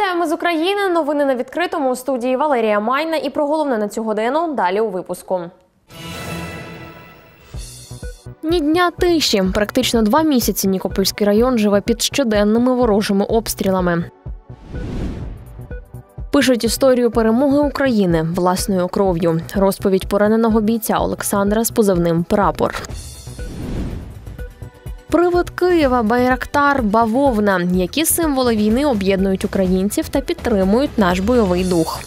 Вітаємо з України. Новини на відкритому. У студії Валерія Майна. І про головне на цю годину далі у випуску. Ні дня тиші. Практично 2 місяці Нікопольський район живе під щоденними ворожими обстрілами. Пишуть історію перемоги України власною кров'ю. Розповідь пораненого бійця Олександра з позивним «Прапор». Привид Києва, Байрактар, Бавовна. Які символи війни об'єднують українців та підтримують наш бойовий дух.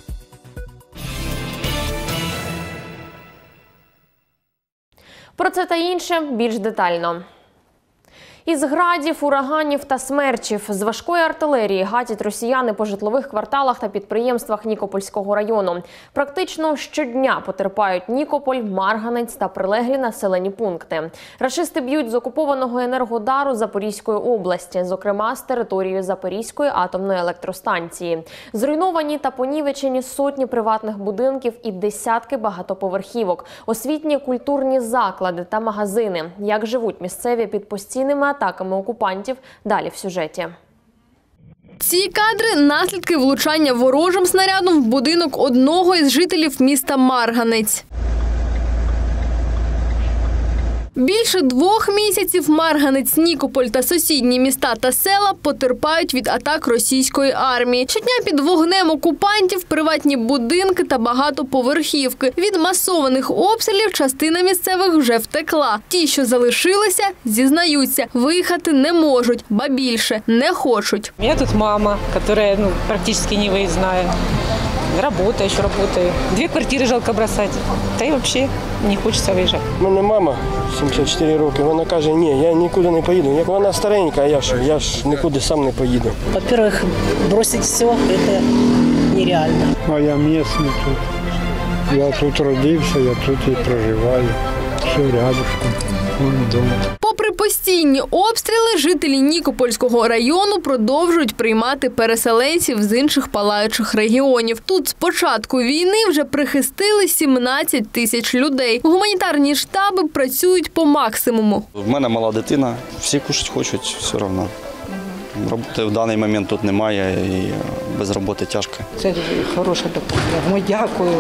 Про це та інше більш детально. Із градів, ураганів та смерчів, з важкої артилерії гатять росіяни по житлових кварталах та підприємствах Нікопольського району. Практично щодня потерпають Нікополь, Марганець та прилеглі населені пункти. Рашисти б'ють з окупованого Енергодару Запорізької області, зокрема з території Запорізької атомної електростанції. Зруйновані та понівечені сотні приватних будинків і десятки багатоповерхівок, освітні культурні заклади та магазини. Як живуть місцеві під постійними атаками окупантів, далі в сюжеті. Ці кадри – наслідки влучання ворожим снарядом в будинок одного із жителів міста Марганець. Більше 2 місяців Марганець, Нікополь та сусідні міста та села потерпають від атак російської армії. Щодня під вогнем окупантів приватні будинки та багатоповерхівки. Від масованих обстрілів частина місцевих вже втекла. Ті, що залишилися, зізнаються, виїхати не можуть, ба більше – не хочуть. У мене тут мама, яка практично не виїздна. Работа, еще работаю. 2 квартири жалко бросать. Та й взагалі не хочеться виїжджати. У мене мама 74 роки. Вона каже, ні, я нікуди не поїду. Як вона старенька, я ж нікуди сам не поїду. Во-первых, бросить все – це нереально. А я місцевий тут. Я тут родився, я тут і проживаю. Все рядышком. Вон вдома. Попри постійні обстріли, жителі Нікопольського району продовжують приймати переселенців з інших палаючих регіонів. Тут з початку війни вже прихистили 17 тисяч людей. Гуманітарні штаби працюють по максимуму. У мене мала дитина, всі кушати хочуть, все одно. Роботи в даний момент тут немає і без роботи тяжко. Це хороша допомога. Дякую,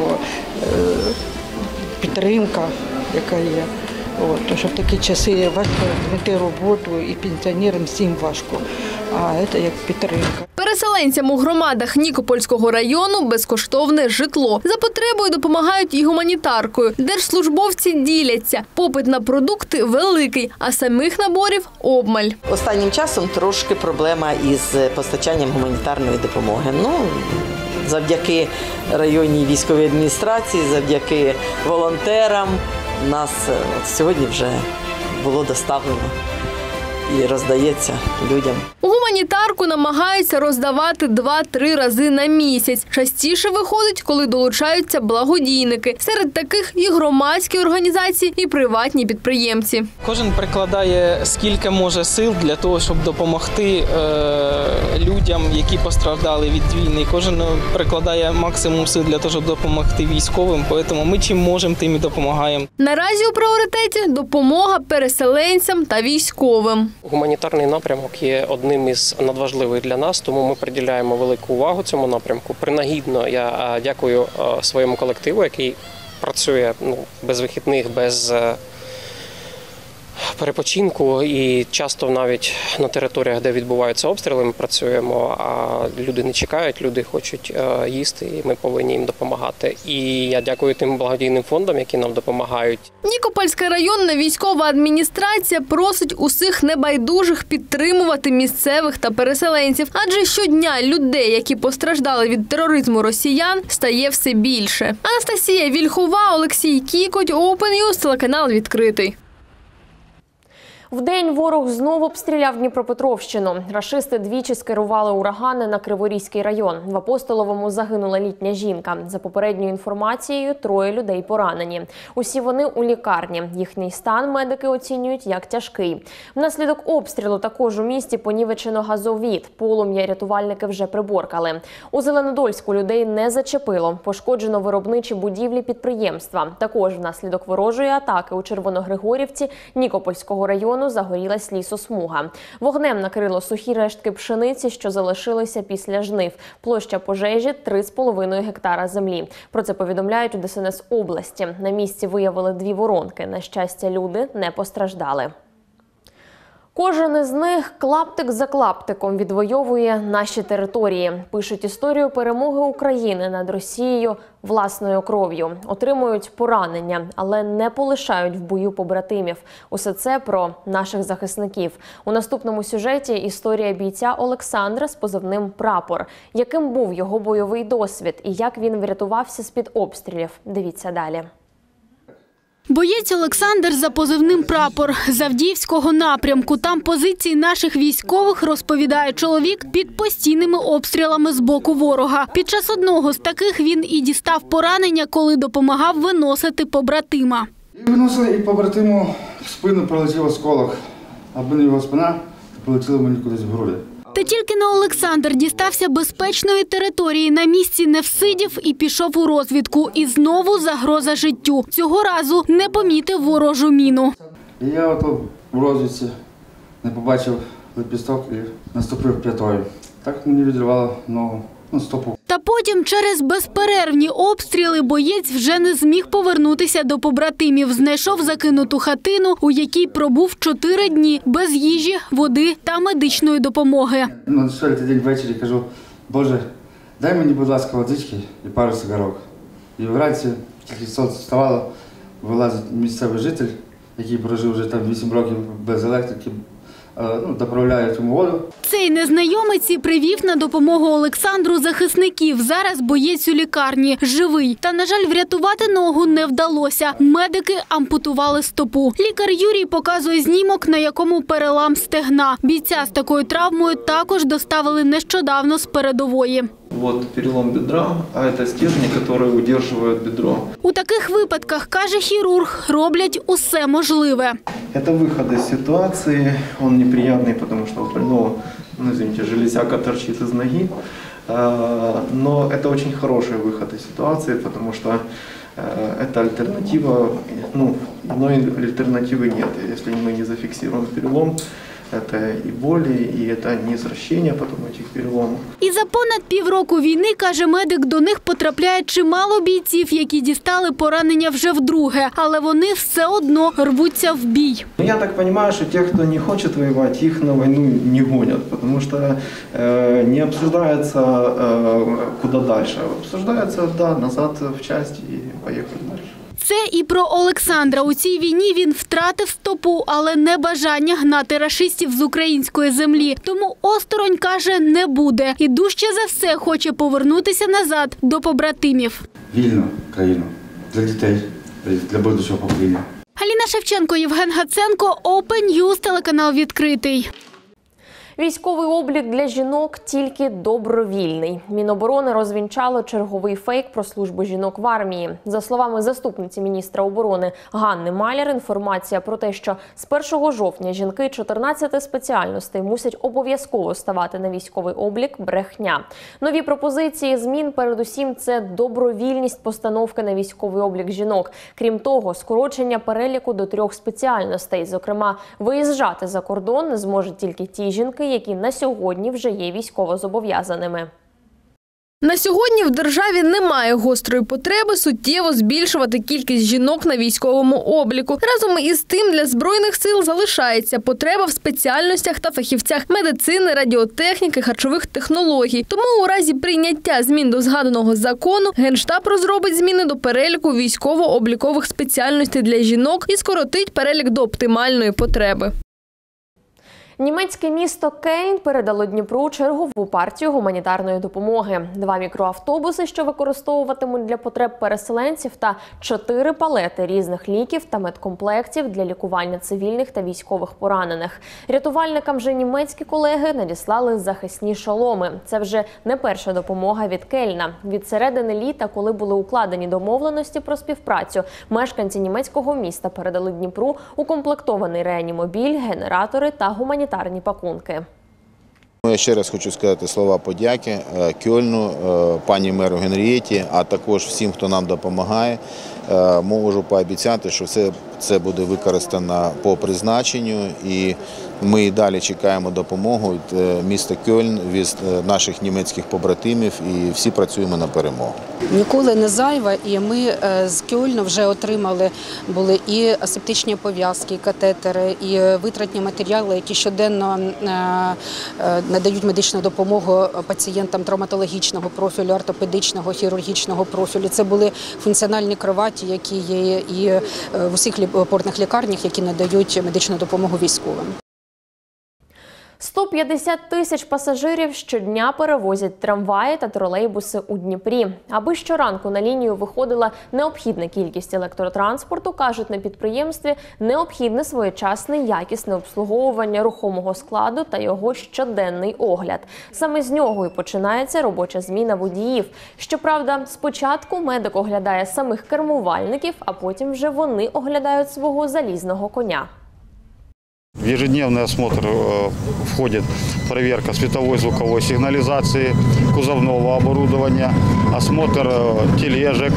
підтримка, яка є. Тому що в такі часи важко знайти роботу і пенсіонерам всім важко, а це як підтримка. Переселенцям у громадах Нікопольського району безкоштовне житло. За потребою допомагають і гуманітаркою. Держслужбовці діляться. Попит на продукти великий, а самих наборів обмаль. Останнім часом трошки проблема із постачанням гуманітарної допомоги. Завдяки районній військовій адміністрації, завдяки волонтерам нас сьогодні вже було доставлено і роздається людям. Гуманітарку намагаються роздавати 2-3 рази на місяць. Частіше виходить, коли долучаються благодійники. Серед таких і громадські організації, і приватні підприємці. Кожен прикладає скільки може сил для того, щоб допомогти людям, які постраждали від війни. Кожен прикладає максимум сил для того, щоб допомогти військовим. Тому ми чим можемо, тим і допомагаємо. Наразі у пріоритеті допомога переселенцям та військовим. Гуманітарний напрямок є одним із надважливих для нас, тому ми приділяємо велику увагу цьому напрямку. Принагідно я дякую своєму колективу, який працює без вихідних, без перепочинку і часто навіть на територіях, де відбуваються обстріли, ми працюємо, а люди не чекають, люди хочуть їсти і ми повинні їм допомагати. І я дякую тим благодійним фондам, які нам допомагають. Нікопольська районна військова адміністрація просить усіх небайдужих підтримувати місцевих та переселенців, адже щодня людей, які постраждали від тероризму росіян, стає все більше. Анастасія Вільхова, Олексій Кікоть, Open News, телеканал «Відкритий». Вдень ворог знову обстріляв Дніпропетровщину. Рашисти двічі скерували урагани на Криворізький район. В Апостоловому загинула літня жінка. За попередньою інформацією, 3 людей поранені. Усі вони у лікарні. Їхній стан медики оцінюють як тяжкий. Внаслідок обстрілу також у місті понівечено газовід. Полум'я рятувальники вже приборкали. У Зеленодольську людей не зачепило. Пошкоджено виробничі будівлі підприємства. Також внаслідок ворожої атаки у Червоногригорівці Нікопольського району регіону загорілась лісосмуга. Вогнем накрило сухі рештки пшениці, що залишилися після жнив. Площа пожежі – 3,5 гектара землі. Про це повідомляють у ДСНС області. На місці виявили 2 воронки. На щастя, люди не постраждали. Кожен із них клаптик за клаптиком відвоює наші території. Пишуть історію перемоги України над Росією власною кров'ю. Отримують поранення, але не полишають в бою побратимів. Усе це про наших захисників. У наступному сюжеті історія бійця Олександра з позивним «Прапор». Яким був його бойовий досвід і як він врятувався з-під обстрілів. Дивіться далі. Боєць Олександр за позивним «Прапор» з Авдіївського напрямку. Там позиції наших військових, розповідає чоловік, під постійними обстрілами з боку ворога. Під час одного з таких він і дістав поранення, коли допомагав виносити побратима. Виносили і побратиму в спину прилетів осколок, аби його спина полетіла мені кудись в груди. Та тільки на Олександр дістався безпечної території, на місці не всидів і пішов у розвідку. І знову загроза життю. Цього разу не помітив ворожу міну. І я ото в розвідці не побачив лепісток і наступив п'ятою. Так мені відривало ногу, стопу. Та потім через безперервні обстріли боєць вже не зміг повернутися до побратимів. Знайшов закинуту хатину, у якій пробув 4 дні без їжі, води та медичної допомоги. На 4-й день ввечері кажу: Боже, дай мені, будь ласка, водички і пару цигарок. І вранці, тільки сонце вставало, вилазить місцевий житель, який прожив вже там 8 років без електрики, доправляє йому воду. Цей незнайомець і привів на допомогу Олександру захисників. Зараз боєць у лікарні, живий. Та, на жаль, врятувати ногу не вдалося. Медики ампутували стопу. Лікар Юрій показує знімок, на якому перелам стегна. Бійця з такою травмою також доставили нещодавно з передової. Вот перелом бедра, а это стержни, которые удерживают бедро. У таких випадках, каже хірург, роблять усе можливе. Это выход из ситуации, он неприятный, потому что у больного, железяка торчит из ноги. Но это очень хороший выход из ситуации, потому что это альтернатива, иной альтернативы нет. Если мы не зафиксируем перелом, це і болі, і це незрощення потім цих переломів. І за понад півроку війни, каже медик, до них потрапляє чимало бійців, які дістали поранення вже вдруге. Але вони все одно рвуться в бій. Я так розумію, що ті, хто не хоче воювати, їх на війну не гонять, тому що не обсуждається, куди далі. Обсуждається, назад в часть і поїхали далі. Це і про Олександра. У цій війні він втратив стопу, але не бажання гнати рашистів з української землі. Тому осторонь, каже, не буде. І дужче за все хоче повернутися назад до побратимів. Вільну країну для дітей, для будущого покоління. Аліна Шевченко, Євген Гаценко, Open News, телеканал «Відкритий». Військовий облік для жінок тільки добровільний. Міноборони розвінчало черговий фейк про службу жінок в армії. За словами заступниці міністра оборони Ганни Маляр, інформація про те, що з 1 жовтня жінки 14 спеціальностей мусять обов'язково ставати на військовий облік – брехня. Нові пропозиції змін, передусім, це добровільність постановки на військовий облік жінок. Крім того, скорочення переліку до 3 спеціальностей. Зокрема, виїжджати за кордон зможуть тільки ті жінки, які на сьогодні вже є військовозобов'язаними. На сьогодні в державі немає гострої потреби суттєво збільшувати кількість жінок на військовому обліку. Разом із тим для Збройних сил залишається потреба в спеціальностях та фахівцях медицини, радіотехніки, харчових технологій. Тому у разі прийняття змін до згаданого закону Генштаб розробить зміни до переліку військово-облікових спеціальностей для жінок і скоротить перелік до оптимальної потреби. Німецьке місто Кельн передало Дніпру чергову партію гуманітарної допомоги. 2 мікроавтобуси, що використовуватимуть для потреб переселенців, та 4 палети різних ліків та медкомплектів для лікування цивільних та військових поранених. Рятувальникам же німецькі колеги надіслали захисні шоломи. Це вже не перша допомога від Кельна. Від середини літа, коли були укладені домовленості про співпрацю, мешканці німецького міста передали Дніпру укомплектований реанімобіль, генератори та гуманітарні пакунки. Я ще раз хочу сказати слова подяки Кельну, пані меру Генрієті, а також всім, хто нам допомагає. можу пообіцяти, що це буде використано по призначенню, і ми і далі чекаємо допомогу від міста Кельн, від наших німецьких побратимів, і всі працюємо на перемогу. Ніколи не зайва, і ми з Кельну вже отримали були і асептичні пов'язки, і катетери, і витратні матеріали, які щоденно надають медичну допомогу пацієнтам травматологічного профілю, ортопедичного, хірургічного профілю. Це були функціональні кроваті, які є і в усіх опорних лікарнях, які надають медичну допомогу військовим. 150 тисяч пасажирів щодня перевозять трамваї та тролейбуси у Дніпрі. Аби щоранку на лінію виходила необхідна кількість електротранспорту, кажуть на підприємстві, необхідне своєчасне якісне обслуговування рухомого складу та його щоденний огляд. Саме з нього і починається робоча зміна водіїв. Щоправда, спочатку медик оглядає самих кермувальників, а потім вже вони оглядають свого залізного коня. В ежедневный осмотр входит проверка световой и звуковой сигнализации, кузовного оборудования, осмотр тележек,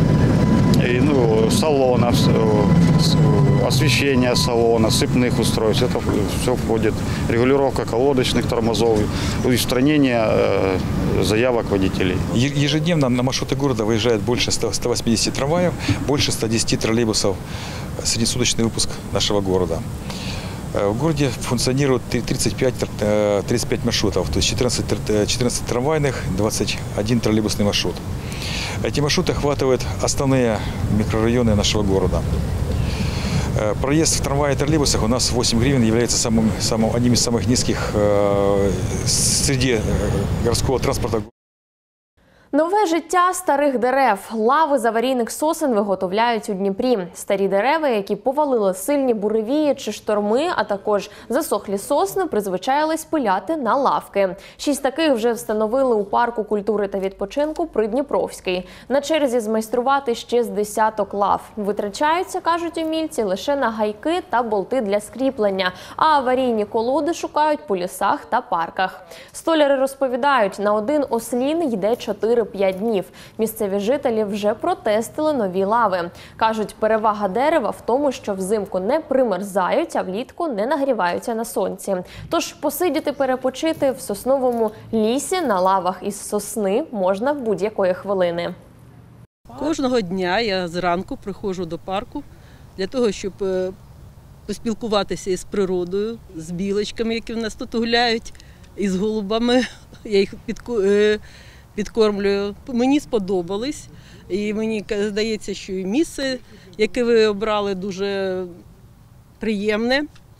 салона, освещение салона, сцепных устройств. Это все входит. Регулировка колодочных тормозов, устранение заявок водителей. Ежедневно на маршруты города выезжает больше 180 трамваев, больше 110 троллейбусов. Среднесуточный выпуск нашего города. В городе функционирует 35 маршрутов, то есть 14 трамвайных, 21 троллейбусный маршрут. Эти маршруты охватывают основные микрорайоны нашего города. Проезд в трамвае и троллейбусах у нас 8 гривен является одним из самых низких среди городского транспорта. Нове життя старих дерев. Лави з аварійних сосен виготовляють у Дніпрі. Старі дерева, які повалили сильні буревії чи шторми, а також засохлі сосни, призвичаїлись пиляти на лавки. 6 таких вже встановили у парку культури та відпочинку Придніпровський. На черзі змайструвати ще з десяток лав. Витрачаються, кажуть умільці, лише на гайки та болти для скріплення, а аварійні колоди шукають по лісах та парках. Столяри розповідають, на один ослін йде 4-5 днів. Місцеві жителі вже протестили нові лави. Кажуть, перевага дерева в тому, що взимку не примерзають, а влітку не нагріваються на сонці. Тож посидіти перепочити в сосновому лісі на лавах із сосни можна будь-якої хвилини. Кожного дня я зранку приходжу до парку для того, щоб поспілкуватися із природою, з білочками, які в нас тут гуляють, із голубами. Я їх підкормлюю. Мені сподобалось, і мені здається, що і місце, яке ви обрали, дуже приємне.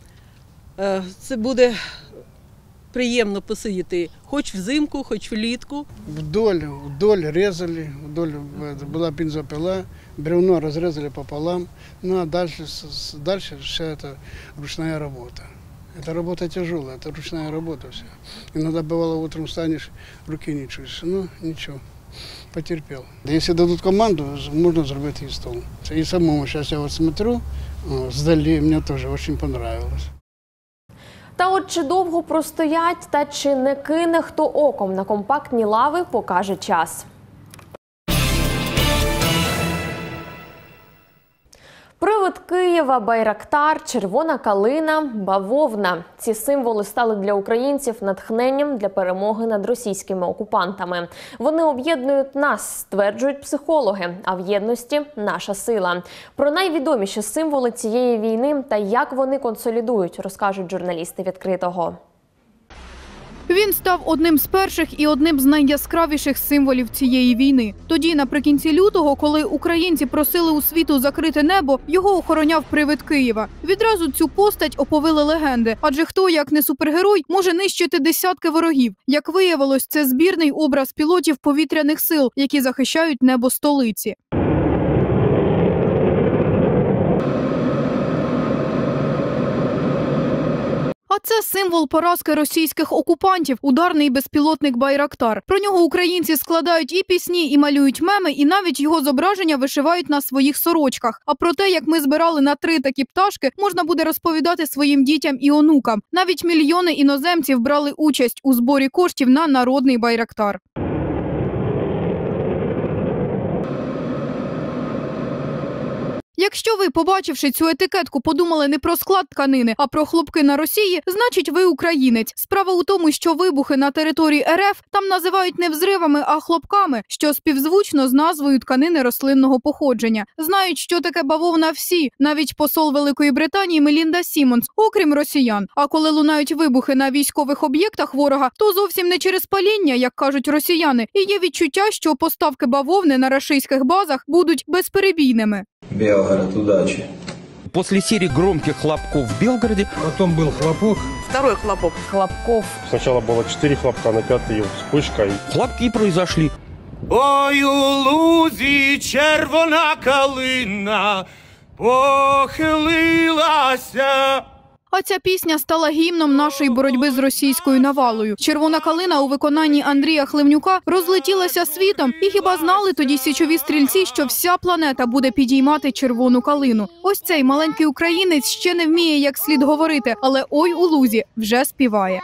Це приємно посидіти хоч взимку, хоч влітку. Вдоль резали, вдоль была бензопила, бревно разрезали пополам, ну а дальше вся это ручная работа. Это работа тяжелая, это ручная работа вся. Иногда бывало утром встанешь, руки не чуешь, ну ничего, потерпел. Если дадут команду, можно сделать и стол. И самому сейчас я вот смотрю, сдали, мне тоже очень понравилось. Та от чи довго простоять, та чи не кине хто оком на компактні лави, покаже час. Привид Києва, Байрактар, червона калина, бавовна. Ці символи стали для українців натхненням для перемоги над російськими окупантами. Вони об'єднують нас, стверджують психологи, а в єдності – наша сила. Про найвідоміші символи цієї війни та як вони консолідують, розкажуть журналісти «Відкритого». Він став одним з перших і одним з найяскравіших символів цієї війни. Тоді, наприкінці лютого, коли українці просили у світу закрити небо, його охороняв привид Києва. Відразу цю постать оповили легенди. Адже хто, як не супергерой, може нищити десятки ворогів? Як виявилось, це збірний образ пілотів повітряних сил, які захищають небо столиці. А це символ поразки російських окупантів – ударний безпілотник «Байрактар». Про нього українці складають і пісні, і малюють меми, і навіть його зображення вишивають на своїх сорочках. А про те, як ми збирали на 3 такі пташки, можна буде розповідати своїм дітям і онукам. Навіть мільйони іноземців брали участь у зборі коштів на народний «Байрактар». Якщо ви, побачивши цю етикетку, подумали не про склад тканини, а про хлопки на Росії, значить ви українець. Справа у тому, що вибухи на території РФ там називають не взривами, а хлопками, що співзвучно з назвою тканини рослинного походження. Знають, що таке бавовна всі, навіть посол Великої Британії Мелінда Сімонс, окрім росіян. А коли лунають вибухи на військових об'єктах ворога, то зовсім не через паління, як кажуть росіяни, і є відчуття, що поставки бавовни на рашистських базах будуть безперебійними. Белгород, удачи. После серии громких хлопков в Белгороде... Потом был хлопок. Второй хлопок. Хлопков. Сначала было 4 хлопка, на 5-й вспышка. Хлопки произошли. Ой, у лузі червона калина похилилася. А ця пісня стала гімном нашої боротьби з російською навалою. «Червона калина» у виконанні Андрія Хливнюка розлетілася світом. І хіба знали тоді січові стрільці, що вся планета буде підіймати червону калину? Ось цей маленький українець ще не вміє як слід говорити, але «Ой у лузі» вже співає.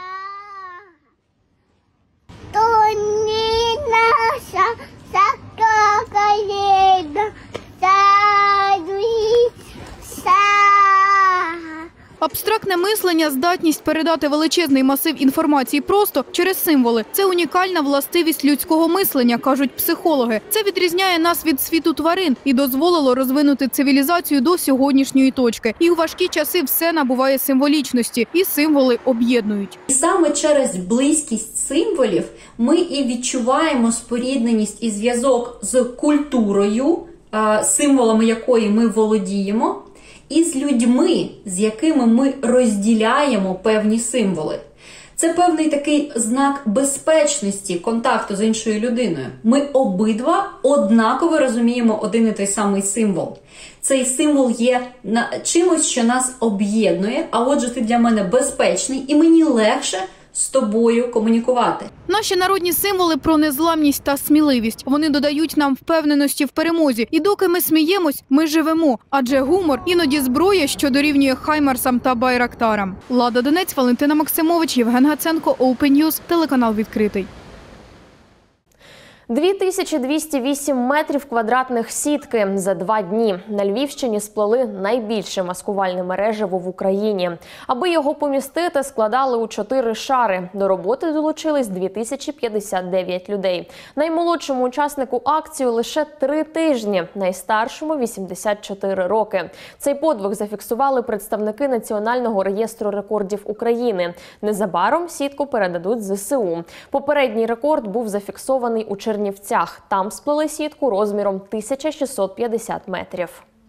То не наша сака калина, Абстрактне мислення – здатність передати величезний масив інформації просто через символи. Це унікальна властивість людського мислення, кажуть психологи. Це відрізняє нас від світу тварин і дозволило розвинути цивілізацію до сьогоднішньої точки. І у важкі часи все набуває символічності, і символи об'єднують. Саме через близькість символів ми і відчуваємо спорідненість і зв'язок з культурою, символами якої ми володіємо, і з людьми, з якими ми розділяємо певні символи. Це певний такий знак безпечності контакту з іншою людиною. Ми обидва однаково розуміємо один і той самий символ. Цей символ є чимось, що нас об'єднує, а отже ти для мене безпечний і мені легше з тобою комунікувати. Наші народні символи про незламність та сміливість. Вони додають нам впевненості в перемозі. І доки ми сміємось, ми живемо. Адже гумор іноді зброя, що дорівнює хаймарсам та байрактарам. Лада Донець, Валентина Максимович, Євген Гаценко, Open News, телеканал «Відкритий». 2208 метрів квадратних сітки за 2 дні. На Львівщині сплели найбільше маскувальне мережево в Україні. Аби його помістити, складали у 4 шари. До роботи долучились 2059 людей. Наймолодшому учаснику акції лише 3 тижні, найстаршому – 84 роки. Цей подвиг зафіксували представники Національного реєстру рекордів України. Незабаром сітку передадуть ЗСУ. Попередній рекорд був зафіксований у Чернівцях. Там сплели сітку розміром 1650 метрів.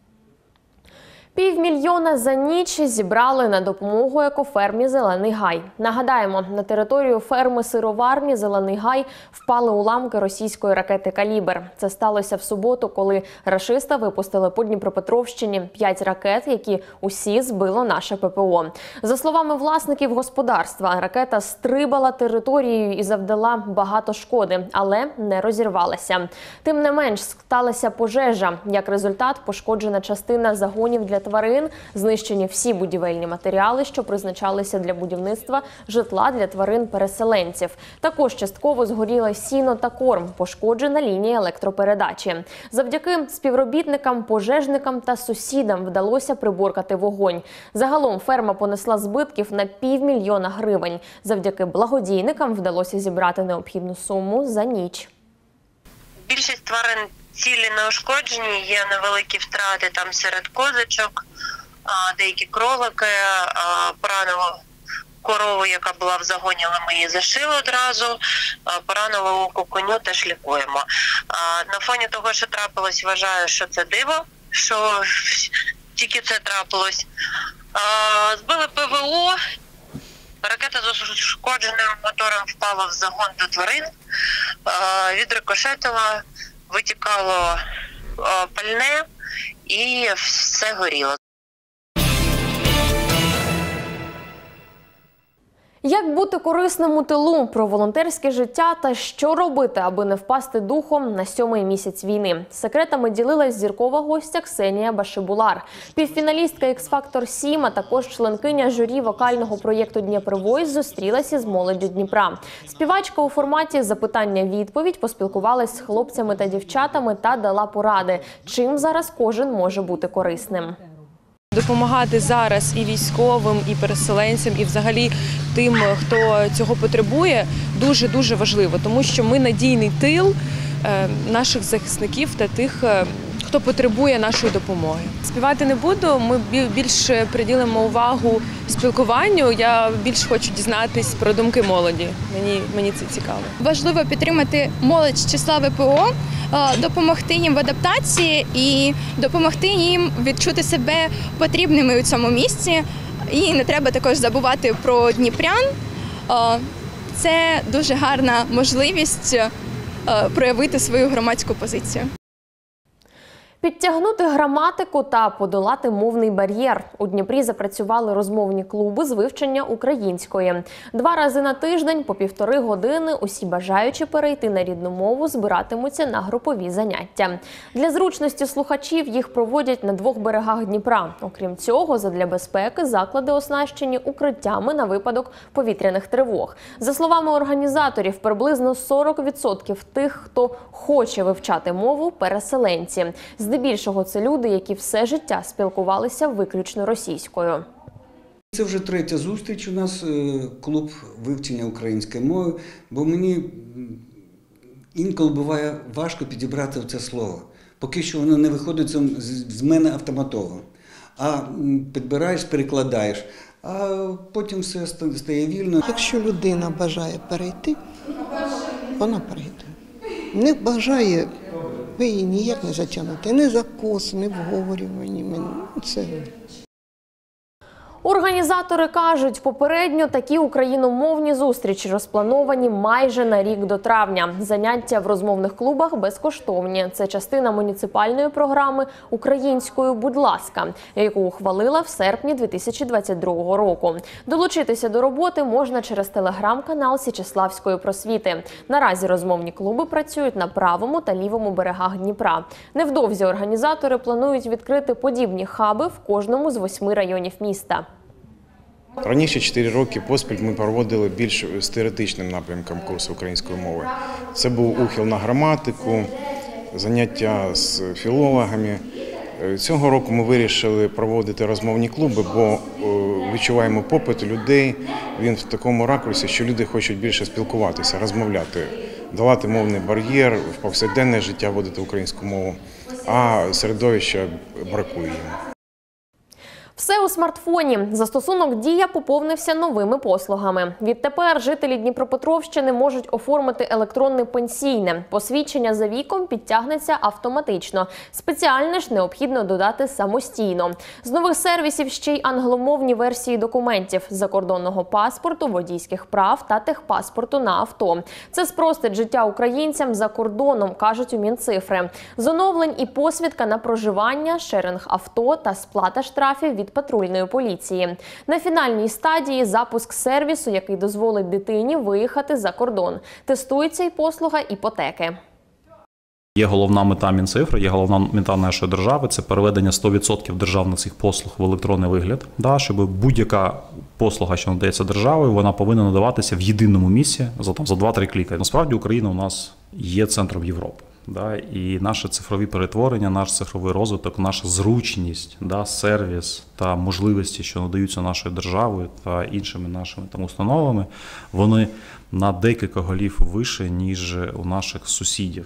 500 000 за ніч зібрали на допомогу екофермі «Зелений Гай». Нагадаємо, на територію ферми-сироварні «Зелений Гай» впали уламки російської ракети «Калібр». Це сталося в суботу, коли рашисти випустили по Дніпропетровщині 5 ракет, які усі збило наше ППО. За словами власників господарства, ракета стрибала територією і завдала багато шкоди, але не розірвалася. Тим не менш, сталася пожежа. Як результат, пошкоджена частина загонів для тварин, знищені всі будівельні матеріали, що призначалися для будівництва житла для тварин-переселенців. Також частково згоріли сіно та корм, пошкоджена лінія електропередачі. Завдяки співробітникам, пожежникам та сусідам вдалося приборкати вогонь. Загалом ферма понесла збитків на 500 000 гривень. Завдяки благодійникам вдалося зібрати необхідну суму за ніч. Більшість тварин цілі неушкоджені, є невеликі втрати там серед козочок, деякі кролики, поранило корову, яка була в загоні, але ми її зашили одразу, поранило око коню, теж лікуємо. На фоні того, що трапилось, вважаю, що це диво, що тільки це трапилось. Збили ПВО, ракета з ушкодженим мотором впала в загон до тварин, відрикошетила, витікало пальне і все горіло. Як бути корисним у тилу, про волонтерське життя та що робити, аби не впасти духом на 7-й місяць війни. Секретами ділилась зіркова гостя Ксенія Башибулар. Півфіналістка X-Factor 7, а також членкиня журі вокального проєкту «Дніпро Войс» зустрілася з молоддю Дніпра. Співачка у форматі запитання-відповідь поспілкувалась з хлопцями та дівчатами та дала поради, чим зараз кожен може бути корисним. Допомагати зараз і військовим, і переселенцям, і взагалі тим, хто цього потребує, дуже-дуже важливо, тому що ми надійний тил наших захисників та тих, хто потребує нашої допомоги. Співати не буду, ми більше приділимо увагу спілкуванню, я більше хочу дізнатись про думки молоді, мені це цікаво. Важливо підтримати молодь з числа ВПО, допомогти їм в адаптації і допомогти їм відчути себе потрібними у цьому місці. І не треба також забувати про дніпрян. Це дуже гарна можливість проявити свою громадську позицію. Підтягнути граматику та подолати мовний бар'єр. У Дніпрі запрацювали розмовні клуби з вивчення української. 2 рази на тиждень по 1,5 години усі бажаючі перейти на рідну мову збиратимуться на групові заняття. Для зручності слухачів їх проводять на 2 берегах Дніпра. Окрім цього, задля безпеки заклади оснащені укриттями на випадок повітряних тривог. За словами організаторів, приблизно 40% тих, хто хоче вивчати мову – переселенці. Здебільшого це люди, які все життя спілкувалися виключно російською. Це вже 3-я зустріч у нас, клуб вивчення української мови, бо мені інколи буває важко підібрати це слово. Поки що воно не виходить з мене автоматово. А підбираєш, перекладаєш, а потім все стає вільно. Якщо людина бажає перейти, вона перейде. Не бажає, ви її ніяк не затягнете, ні за кос, ні вговорюванні. Це... Організатори кажуть, попередньо такі україномовні зустрічі розплановані майже на рік до травня. Заняття в розмовних клубах безкоштовні. Це частина муніципальної програми «Українською, будь ласка», яку ухвалила в серпні 2022 року. Долучитися до роботи можна через телеграм-канал Січеславської просвіти. Наразі розмовні клуби працюють на правому та лівому берегах Дніпра. Невдовзі організатори планують відкрити подібні хаби в кожному з 8 районів міста. Раніше 4 роки поспіль ми проводили більш з теоретичним напрямком курсу української мови. Це був ухил на граматику, заняття з філологами. Цього року ми вирішили проводити розмовні клуби, бо відчуваємо попит людей. Він в такому ракурсі, що люди хочуть більше спілкуватися, розмовляти, долати мовний бар'єр, в повсякденне життя вводити українську мову, а середовища бракує їм. Все у смартфоні. Застосунок «Дія» поповнився новими послугами. Відтепер жителі Дніпропетровщини можуть оформити електронне пенсійне. Посвідчення за віком підтягнеться автоматично. Спеціальне ж необхідно додати самостійно. З нових сервісів ще й англомовні версії документів – закордонного паспорту, водійських прав та техпаспорту на авто. Це спростить життя українцям за кордоном, кажуть у Мінцифри. З оновлень і посвідка на проживання, шеринг авто та сплата штрафів від патрульної поліції. На фінальній стадії запуск сервісу, який дозволить дитині виїхати за кордон. Тестується й послуга іпотеки. Є головна мета Мінцифри, є головна мета нашої держави – це переведення 100% державних цих послуг в електронний вигляд, щоб будь-яка послуга, що надається державою, вона повинна надаватися в єдиному місці за 2-3 кліки. Насправді Україна у нас є центром Європи. І наші цифрові перетворення, наш цифровий розвиток, наша зручність, сервіс та можливості, що надаються нашою державою та іншими нашими установами, вони на декілька голів вище, ніж у наших сусідів.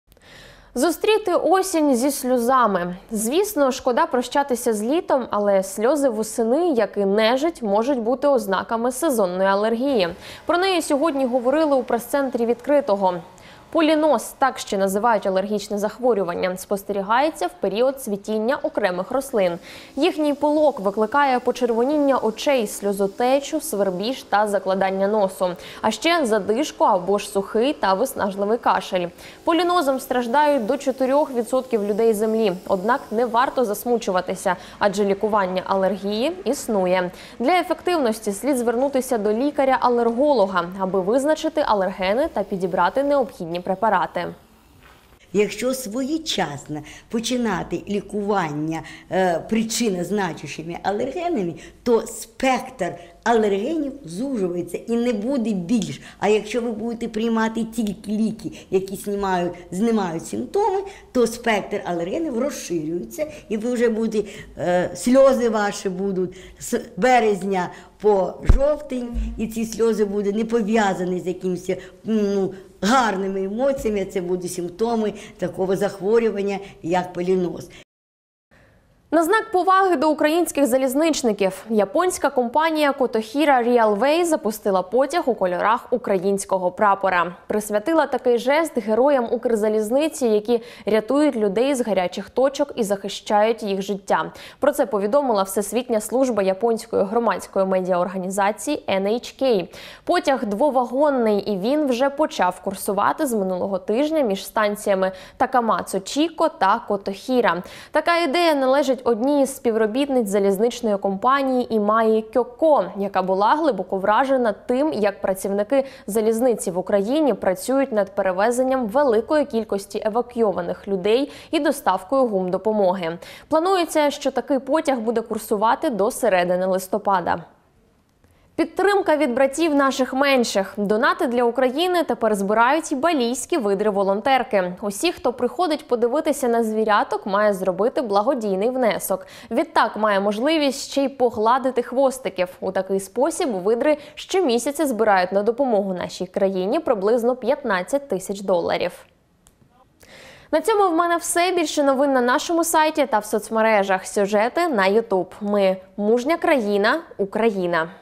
Зустріти осінь зі сльозами. Звісно, шкода прощатися з літом, але сльози восени, як і нежить, можуть бути ознаками сезонної алергії. Про неї сьогодні говорили у прес-центрі «Відкритого». Поліноз, так ще називають алергічне захворювання, спостерігається в період цвітіння окремих рослин. Їхній пилок викликає почервоніння очей, сльозотечу, свербіж та закладання носу. А ще задишку або ж сухий та виснажливий кашель. Полінозом страждають до 4% людей Землі. Однак не варто засмучуватися, адже лікування алергії існує. Для ефективності слід звернутися до лікаря-алерголога, аби визначити алергени та підібрати необхідні препарати. Якщо своєчасно починати лікування причинозначущими алергенами, то спектр алергенів зужується і не буде більш. А якщо ви будете приймати тільки ліки, які знімають симптоми, то спектр алергенів розширюється, і ви вже будете, сльози ваші будуть з березня по жовтень, і ці сльози будуть не пов'язані з якимось гарними емоціями, це будуть симптоми такого захворювання, як поліноз. На знак поваги до українських залізничників японська компанія Котохіра Railway запустила потяг у кольорах українського прапора. Присвятила такий жест героям Укрзалізниці, які рятують людей з гарячих точок і захищають їх життя. Про це повідомила Всесвітня служба японської громадської медіаорганізації NHK. Потяг двовагонний, і він вже почав курсувати з минулого тижня між станціями Такамацу-Чіко та Котохіра. Така ідея належить одній із співробітниць залізничної компанії Імаї Кьоко, яка була глибоко вражена тим, як працівники залізниці в Україні працюють над перевезенням великої кількості евакуйованих людей і доставкою гумдопомоги. Планується, що такий потяг буде курсувати до середини листопада. Підтримка від братів наших менших. Донати для України тепер збирають і балійські видри-волонтерки. Усі, хто приходить подивитися на звіряток, має зробити благодійний внесок. Відтак має можливість ще й погладити хвостиків. У такий спосіб видри щомісяця збирають на допомогу нашій країні приблизно $15 тисяч. На цьому в мене все. Більше новин на нашому сайті та в соцмережах. Сюжети на YouTube. Ми – мужня країна, Україна.